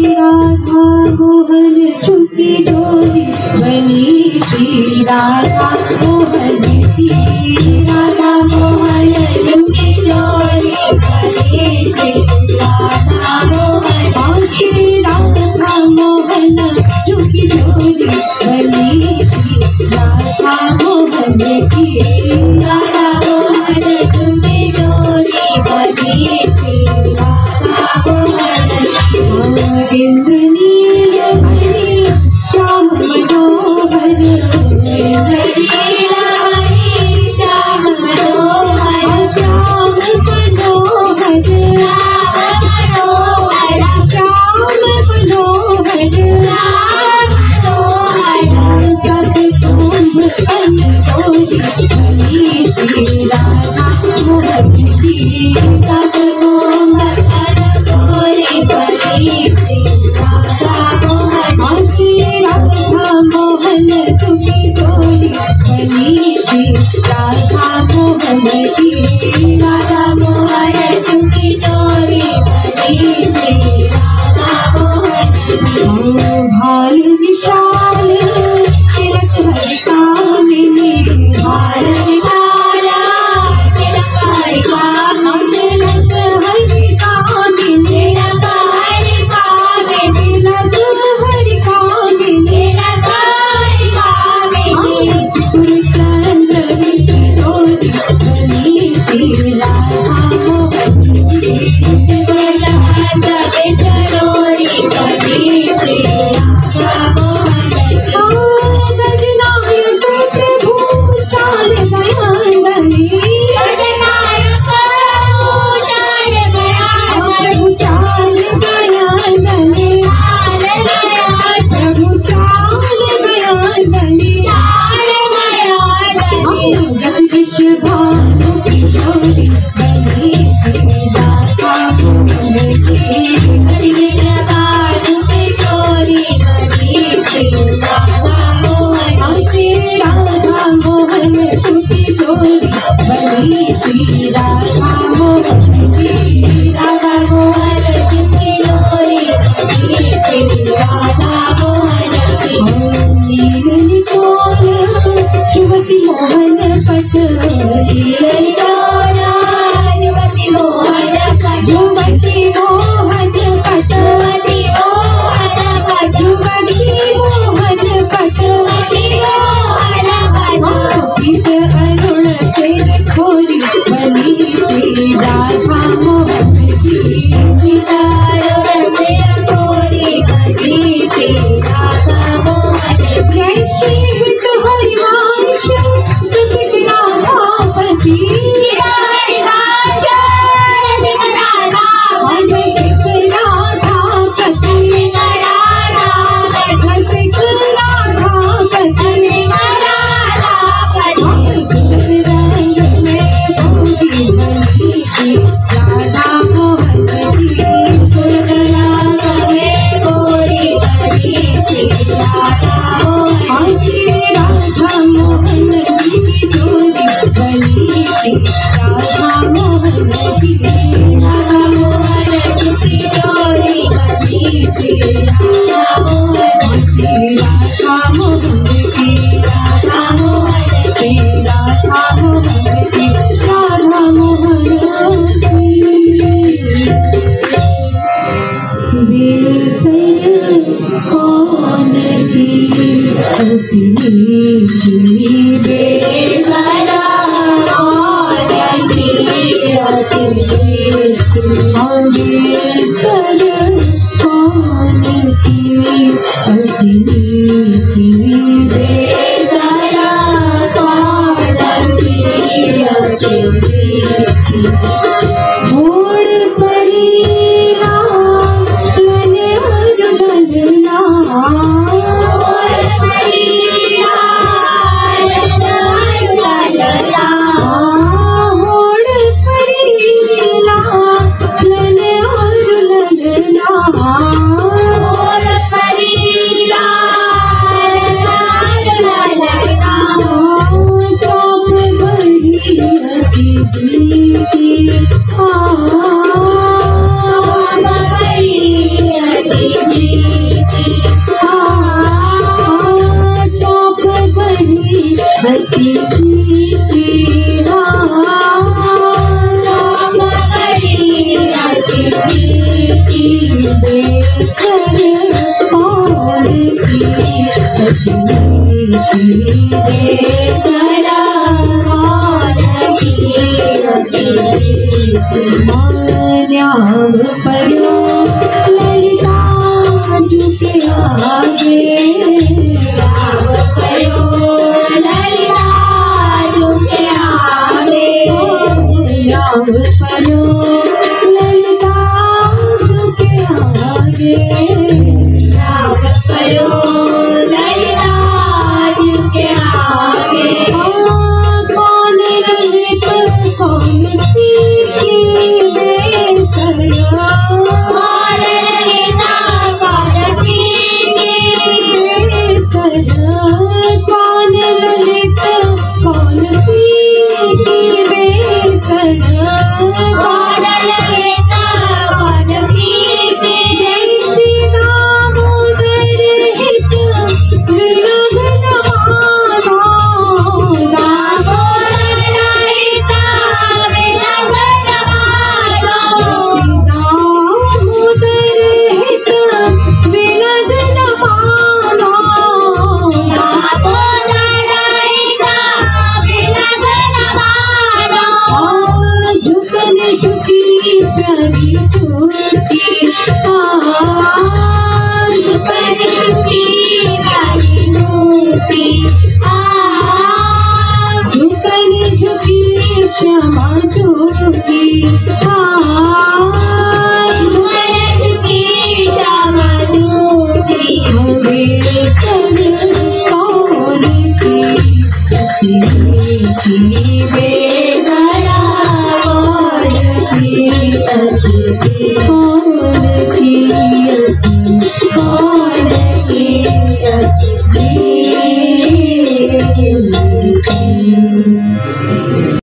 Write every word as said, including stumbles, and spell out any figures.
राधा मोहन चुकी जोड़ी बनी श्री राधा मोहन की राधा मोहन चुकी जोड़ी बनी श्री राधा मोहन श्री राधा मोहन चुकी जोड़ी बनी श्री राधा मोहन की राधा मोहन चुकी जोड़ी बनी श्री राधा मोहन इंद्रनील श्याम मनोहर श्याम मनोहर श्याम मनोहर श्याम मनोहर सत कुंभ अंजोरी बनी श्री राधा मोहन की सत कुंभ अंजोरी बनी श्री राधा मोहन श्री राधा मोहन चुकी जोड़ी बनी श्री राधा मोहन की राधा मोहन चुकी जोड़ी बनी श्री राधा मोहन भाल विशाल तिलक हरि कामिनी भाल विशाल तिलक हरि कामिनी तिलक हरि कामिनी तिलक हरि कामिनी तिलक हरि कामिनी तिलक हरि कामिनी चिकुर चंद्र विच डोरी बनी श्री राधा मोहन की चिकुर चंद्र विच डोरी बनी श्री राधा मोहन गजनायक प्रभु चाल गया गली गजनायक प्रभु चाल गया प्रभु चाल गया गली प्रभु चाल गया गली जग बिच भानु किशोरी बनी श्री राधा मोहन की जग बिच भानु किशोरी बनी श्री राधा मोहन श्री राधा मोहन चुकी जोड़ी बनी श्री राधा मोहन की राधा मोहन चुकी जोड़ी बनी श्री राधा मोहन की नील निकोल युवती मोहन पट नील निकोल युवती मोहन पट युवती मोहन पट युवती मोहन पट युवती मोहन पट युवती मोहन पट गीत अरुण से खोरी बनी श्री राधा मोहन की गीत अरुण से खोरी बनी श्री राधा मोहन जय श्री हित हरिवंश रसिक राधापति रसिक राधापति रसिक राधापति रसिक राधापति सुंदर रंग में गोरी बनी श्री राधा मोहन की सुंदर रंग में गोरी बनी श्री राधा मोहन श्री राधा मोहन की जोड़ी बनी श्री राधा मोहन की राधा मोहन की जोड़ी बनी श्री राधा मोहन श्री राधा मोहन की राधा मोहन श्री राधा मोहन की राधा मोहन की बेसर कौन की अपनी बेसरा कौन की अपनी बेसर कौन की अपनी बेसरा कौन की अपनी मोड़ परी लने हर डलना मोड़ परी अति जीती राम बड़ी अति जीती बेसर कौन की अति जीती बेसरा कौन की अति जीती मान्याम परो ललिता झुके आगे राम परो ललिता झुके आगे राम परो ललिता झुके आगे राम परो ललिता झुके आगे कौन ललित कौन सीखी बेसरा कौन ललिता कौन कौन ललित कौन सीखी बेसर कौन ललित कौन सीखी जय श्री दामोदर हित विरग नमानो दामोदर हित विरग नमानो श्री दामोदर हित विरग नमानो झुकन झुकी प्यारी झुकी झुकन झुकी प्यारी झुकी झुकन झुकी श्यामा झुकी झुकन झुकी श्यामा झुकी बेसर कौन की की बेसरा कौन की कौन की कौन की